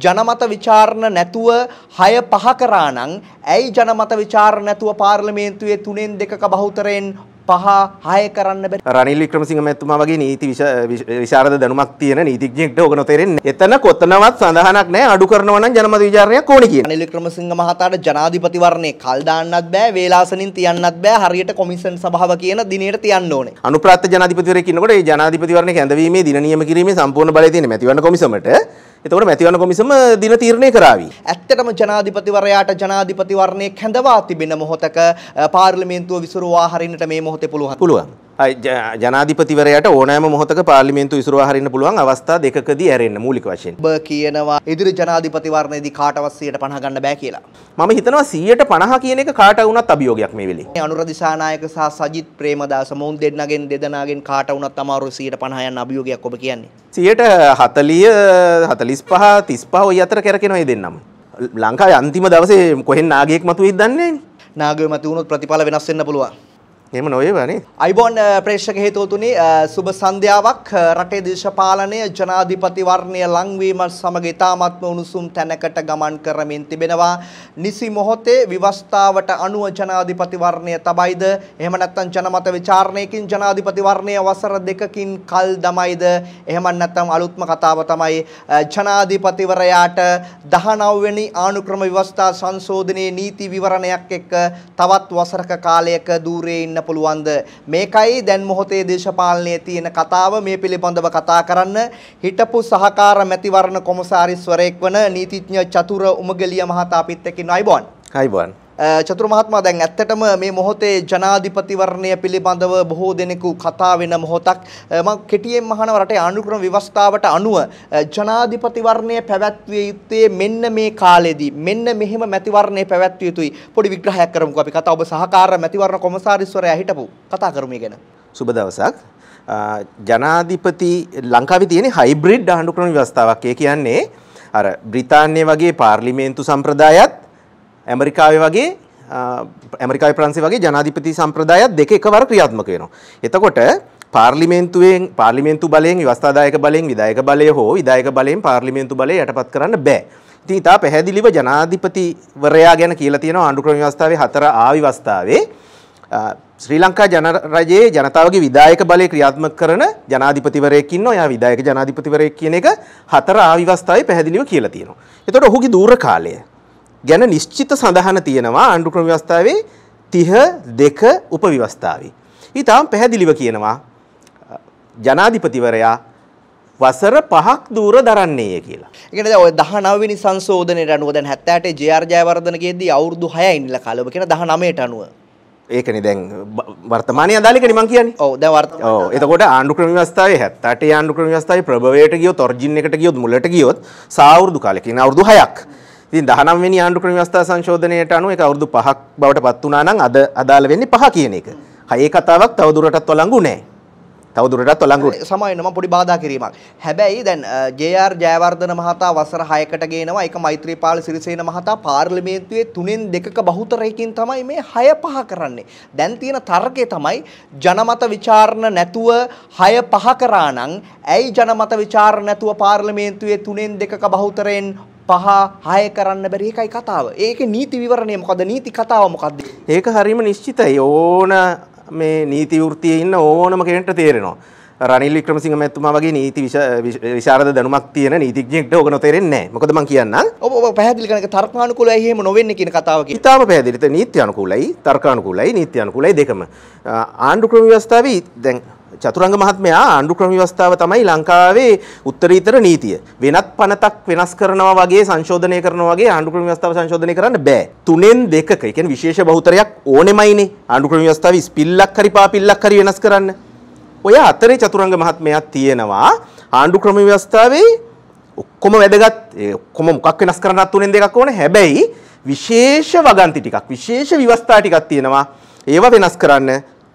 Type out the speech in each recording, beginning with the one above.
ජනමත විචාරණ නැතුව 6-5 කරා නම් ඇයි ජනමත විචාරණ නැතුව පාර්ලිමේන්තුවේ 3/2ක බහුතරයෙන් 5-6 කරන්න බැරි? රනිල් වික්‍රමසිංහ මැතිතුමා වගේ නීති විශාරද දැනුමක් තියෙන නීතිඥයෙක්ට ඕක නොතේරෙන්නේ. එතන කොතනවත් සඳහනක් නැහැ අඩු කරනවා නම් ජනමත විචාරණයක් ඕනේ කියන. රනිල් වික්‍රමසිංහ මහතාට ජනාධිපතිවරණේ කල් දාන්නත් බෑ, වේලාසනින් තියන්නත් බෑ, හරියට කොමිෂන් සභාව කියන දිනේට තියන්න ඕනේ. අනුප්‍රාප්ත ජනාධිපතිවරයෙක් ඉන්නකොට ඒ ජනාධිපතිවරණේ කැඳවීමේ දින නියම කිරීමේ සම්පූර්ණ බලය තියෙන මැතිවරණ කොමිසමට. එතකොට මැතිවරණ කොමිසම දින තීරණය කරાવી. ඇත්තටම ජනාධිපතිවරයාට ජනාධිපතිවරණයේ කැඳවා තිබෙන මොහොතක පාර්ලිමේන්තුව විසිරුවා හරින්නට මේ මොහොතේ පුළුවන්. ජනාධිපතිවරයාට ඕනෑම මොහොතක පාර්ලිමේන්තුව විසිරුවා හරින්න පුළුවන් අවස්ථා දෙකකදී ඇරෙන්න මූලික වශයෙන්. ඔබ කියනවා ඉදිරි ජනාධිපතිවරණයේදී කාටවත් 150 ගන්න බෑ කියලා. මම හිතනවා 150 කියන එක කාට වුණත් අභියෝගයක් මේ වෙලේ. අනුර දිසානායක සහ සජිත් ප්‍රේමදාස මොවුන් දෙදෙනාගෙන් කාට වුණත් අමාරු 150 යන අභියෝගයක් ඔබ කියන්නේ. 40 45 35 ඔය අතර කරකිනවා මේ දෙන්නම. ලංකාවේ අන්තිම දවසේ කොහෙන් නාගයෙක් මතුවෙයිද දන්නේ නැහැ නේ. නාගයෙක් මතුවුනොත් ප්‍රතිඵල වෙනස් වෙන්න පුළුවන්. එහෙම නොවේවනේ. අයිබෝන් ප්‍රේක්ෂක හේතුතුනි සුබ සන්ධ්‍යාවක්. රටේ දේශපාලනය ජනාධිපතිවරණය ලංවීම සමග ඉතාමත්ම උණුසුම් තැනකට ගමන් කරමින් තිබෙනවා. නිසි මොහොතේ විවස්ථාවට අනුව ජනාධිපතිවරණය තබයිද එහෙම නැත්නම් ජනමත විචාරණයකින් ජනාධිපතිවරණය වසර 2කින් කල් දමයිද එහෙම නැත්නම් අලුත්ම කතාව තමයි ජනාධිපතිවරයාට 19 වෙනි ආණුක්‍රම ව්‍යවස්ථා සංශෝධනයේ නීති විවරණයක් එක්ක තවත් වසරක කාලයක දූරේ ඉන්න පුළුවන්ද? මේකයි දැන් මොහොතේ දේශපාලනයේ තියෙන කතාව. මේ පිළිබඳව කතා කරන්න හිටපු සහකාර මැතිවරණ කොමසාරිස්වරයෙක් වන නීතිඥ චතුර උමගලිය මහතා අපිත් එක්ක ඉන්නවා. අයිබෝන්. චතුර මහත්මයා දැන් ඇත්තටම මේ මොහොතේ ජනාධිපතිවරණය පිළිබඳව බොහෝ දෙනෙකු කතා වෙන මොහොතක්. මම කෙටියෙන් අහනවා රටේ ආණ්ඩුක්‍රම ව්‍යවස්ථාවට අනුව ජනාධිපතිවරණය පැවැත්විය යුත්තේ මෙන්න මේ කාලෙදී මෙන්න මෙහෙම මැතිවරණය පැවැත්විය යුතුයි. පොඩි විග්‍රහයක් කරමුකෝ අපි කතා. ඔබ සහකාර මැතිවරණ කොමසාරිස්වරයා හිටපු කතා කරමු මේ ගැන. සුබ දවසක්. ජනාධිපති ලංකාවේ තියෙන හයිබ්‍රිඩ් ආණ්ඩුක්‍රම ව්‍යවස්ථාවක්. ඒ කියන්නේ අර බ්‍රිතාන්‍ය වගේ පාර්ලිමේන්තු සම්ප්‍රදායත් ඇමරිකාවේ වගේ ඇමරිකාවේ ප්‍රංශය වගේ ජනාධිපති සම්ප්‍රදායත් දෙක එකවර ක්‍රියාත්මක වෙනවා. එතකොට පාර්ලිමේන්තු බලයෙන් ව්‍යවස්ථාදායක බලයෙන් විධායක බලය හෝ විධායක බලයෙන් පාර්ලිමේන්තු බලය යටපත් කරන්න බෑ. ඉතින් ඊට පැහැදිලිව ජනාධිපතිවරයා ගැන කියලා තියෙනවා ආණ්ඩුක්‍රම ව්‍යවස්ථාවේ 4A ව්‍යවස්ථාවේ ශ්‍රී ලංකා ජනරජයේ ජනතාවගේ විධායක බලය ක්‍රියාත්මක කරන ජනාධිපතිවරයෙක් ඉන්නවා. එයා විධායක ජනාධිපතිවරයෙක් කියන එක 4A ව්‍යවස්ථාවේ පැහැදිලිව කියලා තියෙනවා. එතකොට ඔහුගේ දූර කාලය ගැන නිශ්චිත සඳහන තියෙනවා ආණ්ඩුක්‍රම ව්‍යවස්ථාවේ 32 උපව්‍යවස්ථාවේ. ඊටාම් පැහැදිලිව කියනවා ජනාධිපතිවරයා වසර 5ක් දූර දරන්නේය කියලා. ඒ කියන්නේ දැන් ඔය 19 වෙනි සංශෝධනයට අනුව දැන් 78 ජේ.ආර්. ජයවර්ධන කියද්දී අවුරුදු 6යි ඉන්නලා කාලේ. ඔබ කියන 19ට අනුව. ඒකනේ දැන් වර්තමානයේ අදාළකනේ මම කියන්නේ. ඔව් දැන් වර්තමාන. ඔව් එතකොට ආණ්ඩුක්‍රම ව්‍යවස්ථාවේ 78 ආණ්ඩුක්‍රම ව්‍යවස්ථාවේ ප්‍රභවයට ගියොත් ඔරිජින් එකට ගියොත් මුලට ගියොත් සාවුරුදු කාලෙක ඉන්න අවුරුදු 6ක්. ඉතින් 19 වෙනි ආණ්ඩුක්‍රම ව්‍යවස්ථා සංශෝධනයට අනුව ඒක අවුරුදු 5ක් බවට පත් වුණා නම් අද අදාළ වෙන්නේ 5 කියන එක. හයේ කතාවක් තව දුරටත් වළංගු නැහැ. තව දුරටත් වළංගු සමාවෙන්න මම පොඩි බාධා කිරීමක්. හැබැයි දැන් ජේ.ආර්. ජයවර්ධන මහතා වසර 6කට ගේනවා. ඒක මෛත්‍රීපාල සිරිසේන මහතා පාර්ලිමේන්තුවේ 3/2ක බහුතරයකින් තමයි මේ 6-5 කරන්නේ. දැන් තියෙන තර්කය තමයි ජනමත විචාරණ නැතුව 6-5 කරා නම් ඇයි ජනමත විචාරණ නැතුව පාර්ලිමේන්තුවේ 3/2ක බහුතරයෙන් 5-6 කරන්න බැරි එකයි කතාව. ඒකේ නීති විවරණය මොකද්ද? නීති කතාව මොකද්ද? ඒක හරීම නිශ්චිතයි. ඕන මේ නීති වෘත්තියේ ඉන්න ඕනම කෙනෙක්ට තේරෙනවා. රනිල් වික්‍රමසිංහ මැතිතුමා වගේ නීති විශාරද දැනුමක් තියෙන නීතිඥයෙක්ට ඕක නොතේරෙන්නේ නැහැ. මොකද මම කියන්නම්. ඔබ පැහැදිලි කරන එක තර්කානුකූලයි එහෙම නොවෙන්නේ කියන කතාව කියන. ඉතාලම පැහැදිලි. නීති අනුකූලයි, තර්කානුකූලයි, නීති අනුකූලයි දෙකම. ආණ්ඩුක්‍රම ව්‍යවස්ථාවේ දැන් චතුරංග මහත්මයා ආණ්ඩුක්‍රම ව්‍යවස්ථාව තමයි ලංකාවේ උත්තරීතර නීතිය. වෙනත් පනතක් වෙනස් කරනවා වගේ සංශෝධනය කරනවා වගේ ආණ්ඩුක්‍රම ව්‍යවස්ථාව සංශෝධනය කරන්න බෑ. 3/2ක ඒ කියන්නේ විශේෂ බහුතරයක් ඕනෙමයිනේ ආණ්ඩුක්‍රම ව්‍යවස්ථාවේ ස්පිල්ලක් හරි පාපිල්ලක් හරි වෙනස් කරන්න. ඔය අතරේ චතුරංග මහත්මයා තියෙනවා ආණ්ඩුක්‍රම ව්‍යවස්ථාවේ ඔක්කොම වැදගත් ඔක්කොම මොකක් වෙනස් කරන්නත් 3/2ක් ඕනේ. හැබැයි විශේෂ වගන්ති ටිකක් විශේෂ ව්‍යවස්ථා ටිකක් තියෙනවා. ඒවා වෙනස් කරන්න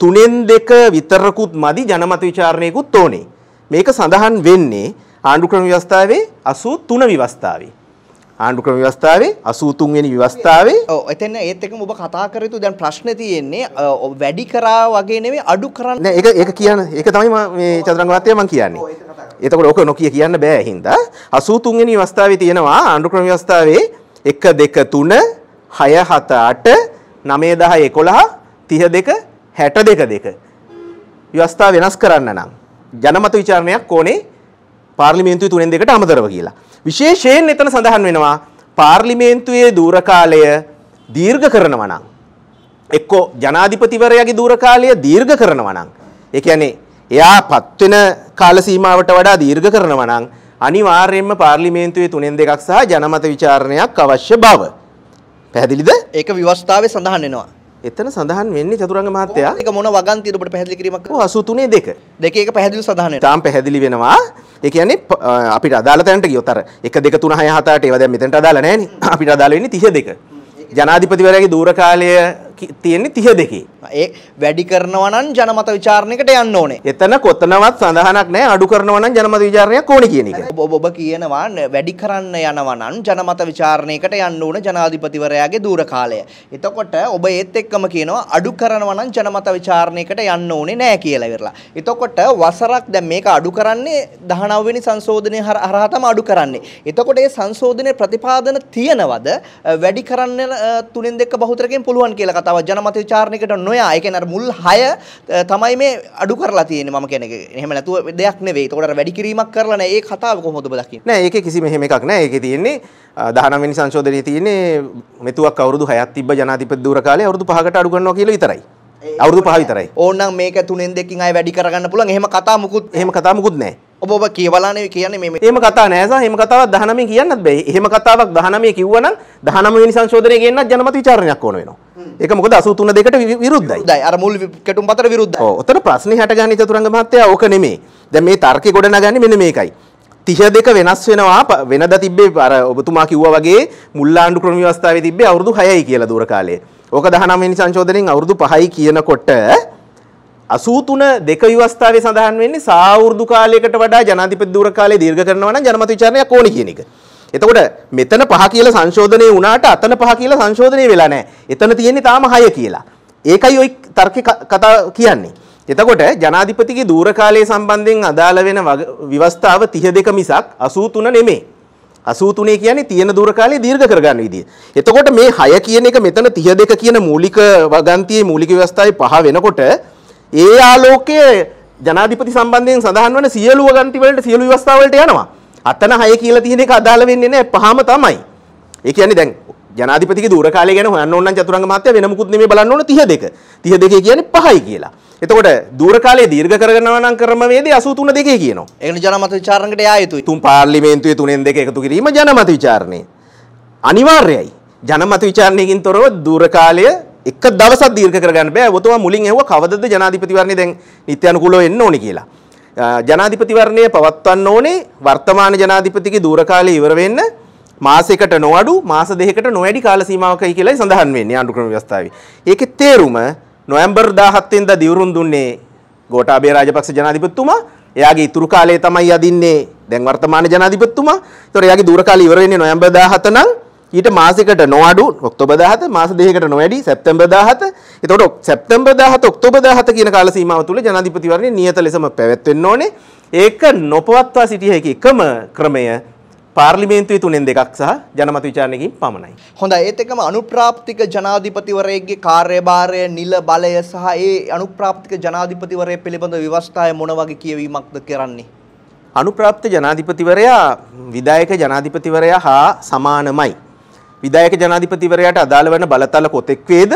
3/2 විතරකුත් මදි ජනමත විචාරණයකුත් ඕනේ. මේක සඳහන් වෙන්නේ ආණ්ඩුක්‍රම ව්‍යවස්ථාවේ 83 ව්‍යවස්ථාවේ. ආණ්ඩුක්‍රම ව්‍යවස්ථාවේ 83 වෙනි ව්‍යවස්ථාවේ ඔව් එතන ඒත් එක්කම ඔබ කතා කර යුතු දැන් ප්‍රශ්නේ තියෙන්නේ වැඩි කරා වගේ නෙවෙයි අඩු කරන්න නෑ ඒක කියන ඒක තමයි මේ චතුරංග මහත්තයා මම කියන්නේ. එතකොට ඔක නොකිය කියන්න බෑ හින්දා 83 වෙනි අවස්ථාවේ තියෙනවා ආණ්ඩුක්‍රම ව්‍යවස්ථාවේ 1 2 3 6 7 8 9 10 11 32 62 ව්‍යවස්ථාව වෙනස් කරන්න නම් ජනමත විචාරණයක් ඕනේ පාර්ලිමේන්තුවේ 3න් 2කට අමතරව කියලා. විශේෂයෙන් එතන සඳහන් වෙනවා පාර්ලිමේන්තුවේ දූර කාලය දීර්ඝ කරනවා නම් එක්කෝ ජනාධිපතිවරයාගේ දූර කාලය දීර්ඝ කරනවා නම් ඒ කියන්නේ එයා පත් වෙන කාල සීමාවට වඩා දීර්ඝ කරනවා නම් අනිවාර්යයෙන්ම පාර්ලිමේන්තුවේ 3න් 2ක් සහ ජනමත විචාරණයක් අවශ්‍ය බව. පැහැදිලිද? ඒක ව්‍යවස්ථාවේ සඳහන් වෙනවා. එතන සඳහන් වෙන්නේ චතුරංග මහත්තයා. ඒක මොන වගන්තියද ඔබට පැහැදිලි කිරීමක් කරන්න? 83 2. දෙකේ එක පැහැදිලිව සඳහන් වෙනවා. තාම පැහැදිලි වෙනවා. ඒ කියන්නේ අපිට අදාළ තැනට ගියොත් අර 1 2 3 6 7 8 ඒවා දැන් මෙතනට අදාළ නැහැ නේ. අපිට අදාළ වෙන්නේ 32. ජනාධිපතිවරයාගේ දූර කාලය තියෙන්නේ 32. ඒ වැඩි කරනවා නම් ජනමත විචාරණයකට යන්න ඕනේ. එතන කොතනවත් සඳහනක් නැහැ අඩු කරනවා නම් ජනමත විචාරණයක් ඕනේ කියන එක. ඔබ කියනවා වැඩි කරන්න යනවා නම් ජනමත විචාරණයකට යන්න ඕන ජනාධිපතිවරයාගේ දූර කාලය. එතකොට ඔබ ඒත් එක්කම කියනවා අඩු කරනවා නම් ජනමත විචාරණයකට යන්න ඕනේ නැහැ කියලා ඉවරලා. එතකොට වසරක් දැන් මේක අඩු කරන්නේ 19 වෙනි සංශෝධනය හරහා තමයි අඩු කරන්නේ. එතකොට මේ සංශෝධනයේ ප්‍රතිපාදන තියනවද වැඩි කරන්න 3න් 2 බහුතරකින් පුළුවන් කියලා කතාවක් ජනමත විචාරණයකට නොයා. ඒ කියන්නේ අර මුල් 6 තමයි මේ අඩු කරලා තියෙන්නේ මම කියන එක. එහෙම නැතුව දෙයක් නෙවෙයි. ඒකට අර වැඩි කිරීමක් කරලා නැහැ. ඒ කතාව කොහොමද ඔබ දකින්නේ? නෑ ඒකේ කිසිම එහෙම එකක් නෑ. ඒකේ තියෙන්නේ 19 වෙනි සංශෝධනයේ තියෙන්නේ මෙතුවක් අවුරුදු 6ක් තිබ්බ ජනාධිපති දූර කාලේ අවුරුදු 5කට අඩු කරනවා කියලා විතරයි. අවුරුදු 5 විතරයි. ඕනනම් මේක 3න් 2කින් ආයෙ වැඩි කරගන්න පුළුවන්. එහෙම කතා මුකුත් නෑ. ඔබ කියවලානේ කියන්නේ මේ එහෙම කතා නෑ සහ එහෙම කතාවක් 19 කියන්නත් බෑ. එහෙම කතාවක් 19 කිව්වනම් 19 වෙනි සංශෝධනයේ ගෙන්නත් ජනමත විචාරණයක් ඕන වෙනවා. ඒක මොකද 83 දෙකට විරුද්ධයි. අර මුල් කෙටුම් පතර විරුද්ධයි. ඔව්. ඔතන ප්‍රශ්නේ හටගන්නේ චතුරංග මහත්තයා ඕක නෙමෙයි. දැන් මේ තර්කේ ගොඩනගන්නේ මෙන්න මේකයි. 32 වෙනස් වෙනවා වෙනදා තිබ්බේ අර ඔබතුමා කිව්වා වගේ මුල් ආණ්ඩු ක්‍රම ව්‍යවස්ථාවේ තිබ්බේ අවුරුදු 6යි කියලා දූර කාලය. ඕක 19 වෙනි සංශෝධනයෙන් අවුරුදු 5යි කියනකොට 83 දෙක ව්‍යවස්ථාවේ සඳහන් වෙන්නේ සාවෘදු කාලයකට වඩා ජනාධිපති දූර කාලය දීර්ඝ කරනවා නම් ජනමත විචාරණයක් ඕනේ කියන එක. එතකොට මෙතන 5 කියලා සංශෝධනය වුණාට අතන 5 කියලා සංශෝධනය වෙලා නැහැ. එතන තියෙන්නේ තාම 6 කියලා. ඒකයි ওই තර්කේ කතා කියන්නේ. එතකොට ජනාධිපතිගේ දූර කාලය සම්බන්ධයෙන් අදාළ වෙන ව්‍යවස්ථාව 32 මිසක් 83 නෙමෙයි. 83 කියන්නේ තියෙන දූර කාලය දීර්ඝ කරගන්න විදිය. එතකොට මේ 6 කියන එක මෙතන 32 කියන මූලික වගන්තියේ මූලික ව්‍යවස්ථාවේ 5 වෙනකොට ඒ ආලෝකයේ ජනාධිපති සම්බන්ධයෙන් සඳහන් වන සියලු වගන්ති වලට සියලු ව්‍යවස්ථා වලට යනවා. අතන 6 කියලා තියෙන එක අදාළ වෙන්නේ නැහැ 5ම තමයි. ඒ කියන්නේ දැන් ජනාධිපතිගේ දූර කාලය ගැන හොයන්න ඕන නම් චතුරංග මහත්තයා වෙන මුකුත් නෙමෙයි බලන්න ඕන 32. 32 කියන්නේ 5යි කියලා. එතකොට දූර කාලය දීර්ඝ කරගෙනවා නම් ක්‍රමවේදය 83 දෙකේ කියනවා. ඒකනේ ජනමත විචාරණයකට යා යුතුයි. තුන් පාර්ලිමේන්තුවේ 3න් 2 එකතු කිරීම ජනමත විචාරණය. අනිවාර්යයි. ජනමත විචාරණයකින් තොරව දූර කාලය එක දවසක් දීර්ඝ කරගන්න බෑ. ඔබතුමා මුලින් ඇහුවා කවදද ජනාධිපතිවරණය දැන් නිත්‍යානුකූලව එන්න ඕනේ කියලා. ජනාධිපතිවරණය පවත්වන්න ඕනේ වර්තමාන ජනාධිපතිගේ දූර කාලය ඉවර වෙන්න මාසයකට නොඅඩු මාස දෙකකට නොවැඩි කාල සීමාවකයි කියලායි සඳහන් වෙන්නේ ආණ්ඩු ක්‍රම ව්‍යවස්ථාවේ. ඒකේ තේරුම නොවැම්බර් 17 වෙනිදා දිවුරුම් දුන්නේ ගෝඨාභය රාජපක්ෂ ජනාධිපතිතුමා. එයාගේ ඉතුරු කාලය තමයි යදින්නේ දැන් වර්තමාන ජනාධිපතිතුමා. ඒතකොට එයාගේ දූර කාලය ඉවර වෙන්නේ නොවැම්බර් 17 නම් ඊට මාසයකට නොඅඩු ඔක්තෝබර් 17 මාස දෙකකට නොවැඩි සැප්තැම්බර් 17. එතකොට සැප්තැම්බර් 17 ඔක්තෝබර් 17 කියන කාල සීමාව තුල ජනාධිපතිවරණය නියත ලෙසම පැවැත්වෙන්න ඕනේ. ඒක නොපවත්වා සිටිය හැකි එකම ක්‍රමය පාර්ලිමේන්තුවේ 3න් 2ක් සහ ජනමත විචාරණයකින් පමණයි. හොඳයි. ඒත් එක්කම අනුප්‍රාප්තික ජනාධිපතිවරයෙක්ගේ කාර්යභාරය, නිල බලය සහ ඒ අනුප්‍රාප්තික ජනාධිපතිවරය පිළිබඳ ව්‍යවස්ථාවේ මොන වගේ කියවීමක්ද කරන්නේ? අනුප්‍රාප්ත ජනාධිපතිවරයා විධායක ජනාධිපතිවරයා හා සමානමයි. විධායක ජනාධිපතිවරයාට අදාළ වන බලතල කොතෙක් වේද?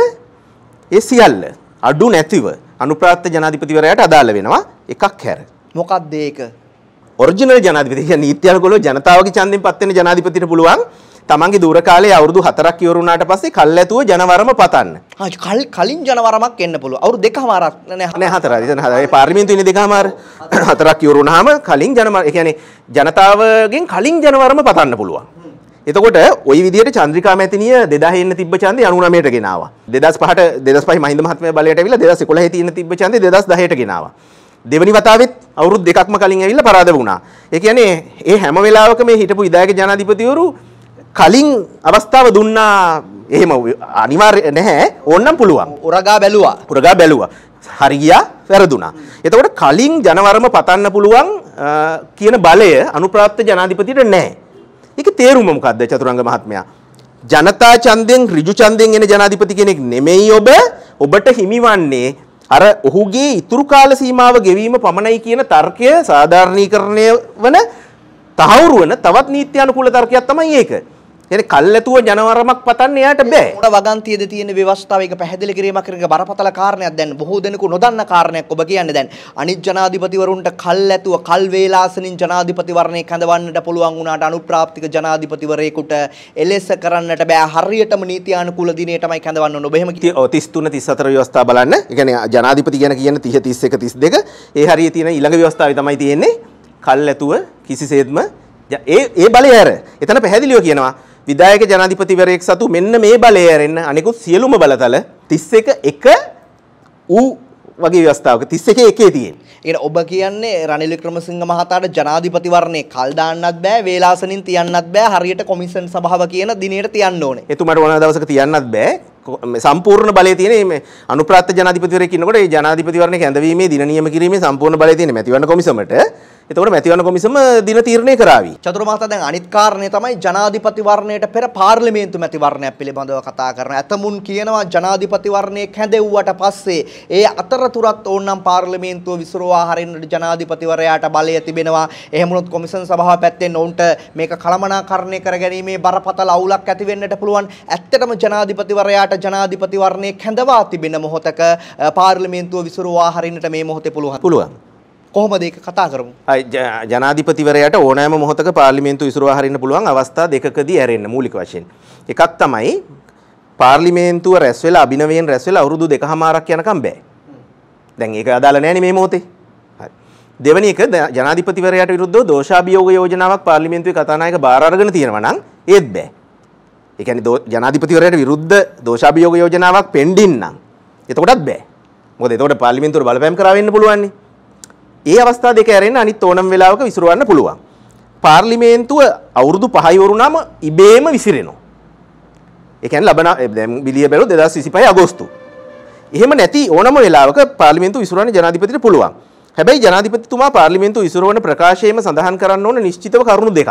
ඒ සියල්ල අඩු නැතිව අනුප්‍රාප්ත ජනාධිපතිවරයාට අදාළ වෙනවා එකක් හැර. මොකක්ද ඒක? ඔරිජිනල් ජනාධිපති කියන්නේ නීත්‍යානුකූලව ජනතාවගේ ඡන්දයෙන් පත් වෙන ජනාධිපතිට පුළුවන් තමන්ගේ දූර කාලයේ අවුරුදු 4ක් ඉවර වුණාට පස්සේ කල්ැතුව ජනවරම පතන්න. කලින් ජනවරමක් එන්න පුළුවන්. අවුරුදු 2කමාරක් නෑ 4යි. එතන 4යි. පාර්ලිමේන්තුවේ ඉන්නේ 2කමාර. 4ක් ඉවර වුණාම කලින් ජනවර ඒ කියන්නේ ජනතාවගෙන් කලින් ජනවරම පතන්න පුළුවන්. එතකොට ওই විදිහට චන්ද්‍රිකා මැතිනිය 2000 ඉන්න තිබ්බ ඡන්දේ 99ට ගෙනාවා. 2005 මහින්ද මහත්මයා බලයට ඇවිල්ලා 2011 තියෙන තිබ්බ ඡන්දේ 2010ට ගෙනාවා. දෙවනි වතාවෙත් අවුරුදු දෙකක්ම කලින් ඇවිල්ලා පරාද වුණා. ඒ කියන්නේ ඒ හැම වෙලාවකම මේ හිටපු විධායක ජනාධිපතිවරු කලින් අවස්ථාව දුන්නා එහෙම අනිවාර්ය නැහැ ඕනනම් පුළුවන්. උරගා බැලුවා. හරි ගියා වැරදුනා. එතකොට කලින් ජනවරම පතන්න පුළුවන් කියන බලය අනුප්‍රාප්ත ජනාධිපතියට නැහැ. ඒකේ තේරුම මොකද්ද චතුරංග මහත්මයා? ජනතා ඡන්දයෙන් ඍජු ඡන්දයෙන් එන ජනාධිපති කෙනෙක් නෙමෙයි ඔබට හිමිවන්නේ අර ඔහුගේ ඉතුරු කාල සීමාව ගෙවීම පමණයි කියන තර්කය සාධාරණීකරණය වන තහවුරු වෙන තවත් නීත්‍ය අනුකූල තර්කයක් තමයි ඒක. يعني කල්ැතුව ජනවරමක් පතන්න එයාට බෑ. උඩ වගන්තියද තියෙන ව්‍යවස්ථාව එක පැහැදිලි කිරීමක් කරන බරපතල කාරණයක්. දැන් බොහෝ දෙනෙකු නොදන්න කාරණයක් ඔබ කියන්නේ. දැන් අනිත් ජනාධිපතිවරුන්ට කල්ැතුව කල් වේලාසනින් ජනාධිපතිවරණය කැඳවන්නට පුළුවන් වුණාට අනුප්‍රාප්තික ජනාධිපතිවරයෙකුට එලෙස කරන්නට බෑ. හරියටම නීතියානුකූල දිනේ තමයි කැඳවන්න ඕන. ඔබ එහෙම 33 34 ව්‍යවස්ථාව බලන්න. ඒ කියන්නේ ජනාධිපති ගැන කියන 30 31 32 ඒ හරිය තියෙන ඊළඟ ව්‍යවස්ථාවේ තමයි තියෙන්නේ කල්ැතුව කිසිසේත්ම ඒ බලය ඇර. එතන පැහැදිලිව කියනවා විධායක ජනාධිපතිවරයෙක් සතු මෙන්න මේ බලය ඇරෙන්න අනිකුත් සියලුම බලතල 31 1 ඌ වගේ ව්‍යවස්ථාවක 31 1 තියෙන. ඒ ඔබ කියන්නේ රනිල් වික්‍රමසිංහ මහතාට ජනාධිපතිවරණේ කල් දාන්නත් බෑ වේලාසනින් තියන්නත් බෑ හරියට කොමිෂන් සභාව කියන දිනේට තියන්න ඕනේ. එතුමාට ඕන දවසක තියන්නත් බෑ. සම්පූර්ණ බලය තියෙන මේ අනුප්‍රාප්ත ජනාධිපතිවරයෙක් ඉන්නකොට ඒ ජනාධිපතිවරණේ කැඳවීමේ දින නියම කිරීමේ සම්පූර්ණ බලය තියෙන මැතිවරණ කොමිසමට. එතකොට මැතිවරණ කොමිසම දින තීරණය කරાવી. චතුර මහතා දැන් අනිත් කාරණේ තමයි ජනාධිපතිවරණයට පෙර පාර්ලිමේන්තු මැතිවරණයක් පිළිබඳව කතා කරන. ඇතමුන් කියනවා ජනාධිපතිවරණයේ කැඳෙව්වට පස්සේ ඒ අතරතුරත් ඕනනම් පාර්ලිමේන්තුව විසිරුවා හරින්නට ජනාධිපතිවරයාට බලය තිබෙනවා. එහෙම වුණොත් කොමිෂන් සභාව පැත්තෙන් ඔවුන්ට මේක කළමනාකරණය කර ගැනීමේ බරපතල අවුලක් ඇති වෙන්නට පුළුවන්. ඇත්තටම ජනාධිපතිවරයාට ජනාධිපතිවරණයේ කැඳවා තිබෙන මොහොතක පාර්ලිමේන්තුව විසිරුවා හරින්නට මේ මොහොතේ පුළුවන්. කොහොමද ඒක කතා කරමු. ජනාධිපතිවරයාට ඕනෑම මොහොතක පාර්ලිමේන්තුව විසිරුවා හරින්න පුළුවන් අවස්ථා දෙකකදී ඇරෙන්න මූලික වශයෙන්. එකක් තමයි පාර්ලිමේන්තුව රැස් වෙලා අභිනවයෙන් රැස් වෙලා අවුරුදු 2කමාරක් යනකම් බෑ. දැන් ඒක අදාළ නැහැ නේ මේ මොහොතේ. හරි. දෙවෙනි එක ජනාධිපතිවරයාට විරුද්ධව දෝෂාභියෝග යෝජනාවක් පාර්ලිමේන්තුවේ කතානායක බාර අරගෙන තියෙනවා නම් ඒත් බෑ. ඒ කියන්නේ ජනාධිපතිවරයාට විරුද්ධ දෝෂාභියෝග යෝජනාවක් පෙන්ඩින් නම් එතකොටත් බෑ. මොකද එතකොට පාර්ලිමේන්තුවට බලපෑම් කරා වෙන්න පුළුවන් නේ. ඒ අවස්ථා දෙක ඇරෙන්න අනිත් ඕනම වෙලාවක විසිරවන්න පුළුවන්. පාර්ලිමේන්තුව අවුරුදු 5 වරුණාම ඉබේම විසිරෙනවා. ඒ කියන්නේ ලබන දැන් බිලිය බැලුවොත් 2025 අගෝස්තු. එහෙම නැති ඕනම වෙලාවක පාර්ලිමේන්තුව විසිරවන්න ජනාධිපතිට පුළුවන්. හැබැයි ජනාධිපතිතුමා පාර්ලිමේන්තුව විසිරවන ප්‍රකාශයේම සඳහන් කරන්න ඕන නිශ්චිතව කරුණු දෙකක්.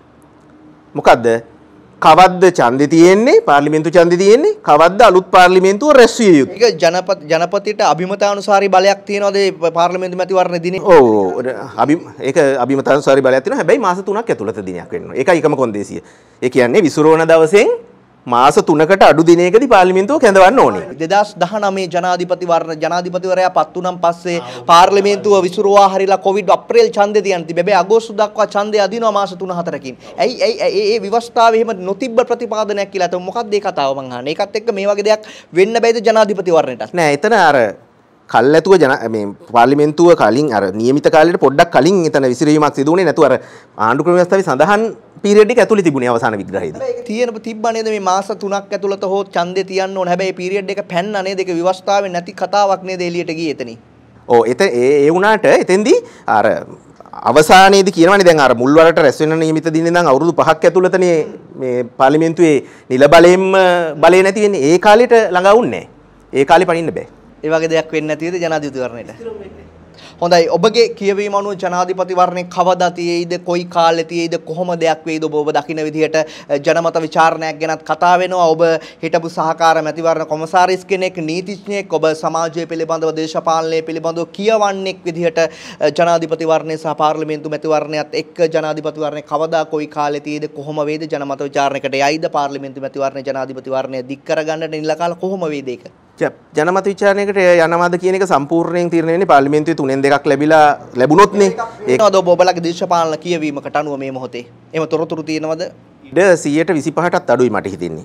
මොකද්ද? කවද්ද ඡන්දේ තියෙන්නේ පාර්ලිමේන්තු ඡන්දේ තියෙන්නේ කවද්ද අලුත් පාර්ලිමේන්තුව රැස් විය යුතුයි. ඒක ජනපතිට අභිමතානුසාරී බලයක් තියනවාද මේ පාර්ලිමේන්තු මැතිවරණ දිනේ? ඔව් ඒක අභිමතානුසාරී බලයක් තියෙනවා. හැබැයි මාස 3ක් ඇතුළත දිනයක් වෙන්න ඕනේ. ඒකයි එකම කොන්දේසිය. ඒ කියන්නේ විසිරවන දවසෙන් මාස 3කට අඩු දිනයකදී පාර්ලිමේන්තුව කැඳවන්න ඕනේ. 2019 ජනාධිපතිවරයා පත් වුණන් පස්සේ පාර්ලිමේන්තුව විසිරුවා හරිලා කොවිඩ් අප්‍රේල් ඡන්දේ තියන් තිබෙයි අගෝස්තු දක්වා ඡන්දේ අදිනවා මාස 3-4කින්. ඇයි ඒ විවස්ථාවේ එහෙම නොතිබ්බ ප්‍රතිපාදනයක් කියලා අත මොකක්ද ඒ කතාව මං අහන්නේ. ඒකත් එක්ක මේ වගේ දෙයක් වෙන්න බෑද ජනාධිපතිවරණයට? නෑ එතන අර කල්ැතුව මේ පාර්ලිමේන්තුව කලින් අර නියමිත කාලයට පොඩ්ඩක් කලින් එතන විසිරීමක් සිදු වුණේ නැතුව අර ආණ්ඩු ක්‍රම ව්‍යවස්ථාවේ සඳහන් පීරියඩ් එක ඇතුළේ තිබුණේ අවසාන විග්‍රහයේදී. ඒක තිබ්බා නේද මේ මාස 3ක් ඇතුළත හෝ ඡන්දේ තියන්න ඕන. හැබැයි පීරියඩ් එක පැන්නා නේද? ඒක විවස්ථාවේ නැති කතාවක් නේද එළියට ගියේ එතනින්. ඔව් ඒ වුණාට එතෙන්දී අර අවසානයේදී කියනවනේ දැන් අර මුල් වරට රැස් වෙන නියමිත දිනේ ඉඳන් අවුරුදු 5ක් ඇතුළතනේ මේ පාර්ලිමේන්තුවේ නිල බලයෙන්ම බලය නැති වෙන්නේ. ඒ කාලෙට ළඟා වුන්නේ නැහැ. ඒ කාලේ පනින්න බෑ. ඒ වගේ දෙයක් වෙන්නේ නැතිද ජනාධිපතිවරණයට? හොඳයි ඔබගේ කියවීම අනුව ජනාධිපතිවරණය කවදා තියෙයිද කොයි කාලේ තියෙයිද කොහොම දෙයක් වෙයිද ඔබ දකින්න විදිහට ජනමත විචාරණයක් ගැනත් කතා වෙනවා. ඔබ හිටපු සහකාර මැතිවරණ කොමසාරිස් කෙනෙක් නීතිඥයෙක් ඔබ සමාජය පිළිබඳව දේශපාලනය පිළිබඳව කියවන්නෙක් විදිහට ජනාධිපතිවරණය සහ පාර්ලිමේන්තු මැතිවරණයත් එක්ක ජනාධිපතිවරණය කවදා කොයි කාලේ තියෙයිද කොහොම වෙයිද ජනමත විචාරණයකට යයිද පාර්ලිමේන්තු මැතිවරණය ජනාධිපතිවරණය දික් කරගන්නට නිල කාල කොහොම වෙයිද ඒක? ජනමත විචාරණයකට යනවාද කියන එක සම්පූර්ණයෙන් තීරණය වෙන්නේ පාර්ලිමේන්තුවේ 3න් 2ක් ලැබුණොත් නේ. ඒකද ඔබලගේ දේශපාලන කියවීමකට අනුව මේ මොහොතේ. එහෙම තොරතුරු තියෙනවද? ඉඩ 125%ටත් අඩුයි මට හිතෙන්නේ.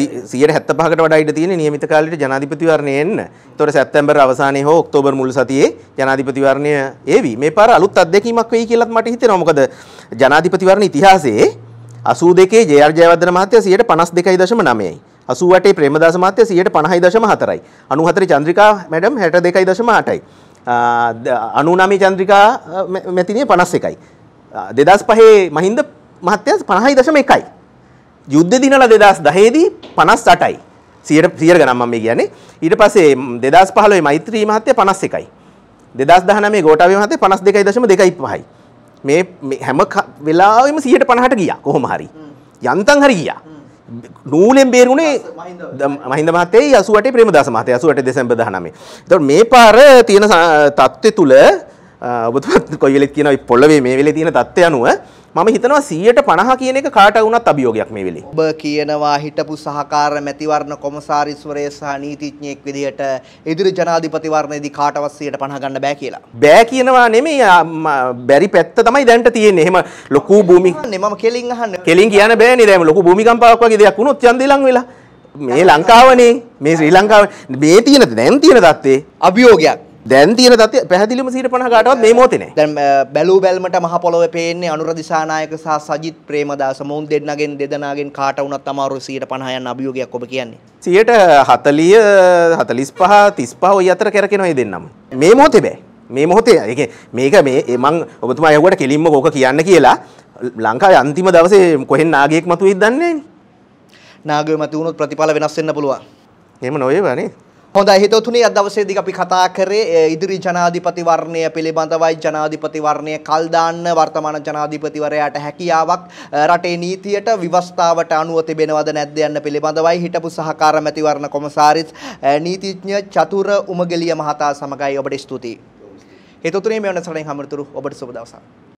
175%කට වඩා ඉඩ තියෙන්නේ නියමිත කාලෙට ජනාධිපතිවරණය එන්න. ඒතොර සැප්තැම්බර් අවසානයේ හෝ ඔක්තෝබර් මුල් සතියේ ජනාධිපතිවරණය ඒවි. මේ පාර අලුත් අත්දැකීමක් වෙයි කියලාත් මට හිතෙනවා. මොකද ජනාධිපතිවරණ ඉතිහාසයේ 82 ජේ.ආර්. ජයවර්ධන මහත්තයා 52.9යි. 88 ප්‍රේමදාස මහත්තයා 50.4යි. 94 චන්ද්‍රිකා මැඩම් 62.8යි. 99 චන්ද්‍රිකා මැතිණිය 51යි. 2005 මහින්ද මහත්තයා 50.1යි. යුද්ධ දිනවල 2010 දී 58යි. 100 ගණන් මම කියන්නේ. ඊට පස්සේ 2015 මෛත්‍රී මහත්තයා 51යි. 2019 ගෝඨාභය මහත්තයා 52.25යි. මේ හැම වෙලාවෙම 150ට ගියා කොහොම හරි. යන්තම් හරි ගියා. නූලෙන් බේරුනේ මහින්ද මහත්තයයි 88 ප්‍රේමදාස මහත්තයා 88 දෙසැම්බර් 19. ඒතකොට මේ පාර තියෙන තත්ත්වය තුල ඔබතුමත් කොයි වෙලෙත් කියනවා පොළවේ මේ වෙලේ තියෙන තත්ත්වය අනුව මම හිතනවා 150 කියන එක කාට වුණත් අභියෝගයක් මේ වෙලේ. ඔබ කියනවා හිටපු සහකාර මැතිවරණ කොමසාරිස්වරයා සහ නීතිඥයෙක් විදිහට ඉදිරි ජනාධිපතිවරණයේදී කාටවත් 150 ගන්න බෑ කියලා. බෑ කියනවා නෙමෙයි බැරි පැත්ත තමයි දැන්ට තියෙන්නේ. එහෙම ලොකු භූමි මම කෙලින් අහන්නේ. කෙලින් කියන්න බෑනේ. දැන් ලොකු භූමිකම්පාවක් වගේ දෙයක් වුණොත් ඡන්දේ ලං වෙලා. මේ ලංකාවනේ මේ ශ්‍රී ලංකාවේ මේ තියෙන දැන් තියෙන தත්තේ අභියෝගයක්. දැන් තියෙන தත්තේ පැහැදිලිවම 150 කාටවත් මේ මොහොතේ නෑ. දැන් බැලූ බැල්මට මහ පොළොවේ පේන්නේ අනුර දිසානායක සහ සජිත් ප්‍රේමදාස මොවුන් දෙදෙනාගෙන් කාට වුණත් අමාරු 150 යන අභියෝගයක් ඔබ කියන්නේ. 140 45 35 ඔය අතර කරකිනවා මේ දෙන්නම. මේ මොහොතේ බෑ. මේ මොහොතේ මේක මම ඔබතුමා යවුවට කෙලින්ම කෝක කියන්න කියලා ලංකාවේ අන්තිම දවසේ කොහෙන් නාගයෙක් මතුවෙයිද දන්නේ නෑනේ. නාගයෙක් මතුවුනොත් ප්‍රතිඵල වෙනස් වෙන්න පුළුවන්. එහෙම නොවේවා නේ. හොඳයි හිතවතුනි අද දවසේදී අපි කතා කරේ ඉදිරි ජනාධිපතිවරණය පිළිබඳවයි. ජනාධිපතිවරණය කල් දාන්න වර්තමාන ජනාධිපතිවරයාට හැකියාවක් රටේ නීතියට ව්‍යවස්ථාවට අනුව තිබෙනවද නැද්ද යන්න පිළිබඳවයි. හිටපු සහකාර මැතිවරණ කොමසාරිස් නීතිඥ චතුර උමගෙලිය මහතා සමගයි ඔබට ස්තුතියි. හිතවතුනි මේ වෙනසටෙන් හැමතුරු ඔබට සුබ දවසක්.